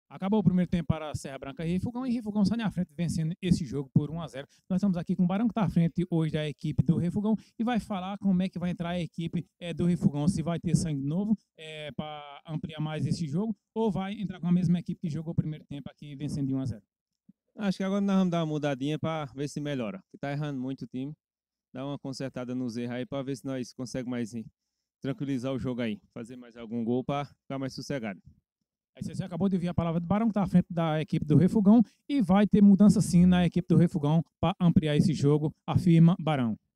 Acabou o primeiro tempo para Serra Branca e Refugão sai na frente vencendo esse jogo por 1-0. Nós estamos aqui com o Barão que está à frente hoje da equipe do Refugão e vai falar como é que vai entrar a equipe do Refugão, se vai ter sangue novo para ampliar mais esse jogo ou vai entrar com a mesma equipe que jogou o primeiro tempo aqui vencendo de 1-0. Acho que agora nós vamos dar uma mudadinha para ver se melhora. Que tá errando muito o time. Dá uma consertada nos erros aí para ver se nós conseguimos mais tranquilizar o jogo aí. Fazer mais algum gol para ficar mais sossegado. Aí você acabou de ouvir a palavra do Barão, que está à frente da equipe do Refugão, e vai ter mudança sim na equipe do Refugão para ampliar esse jogo, afirma Barão.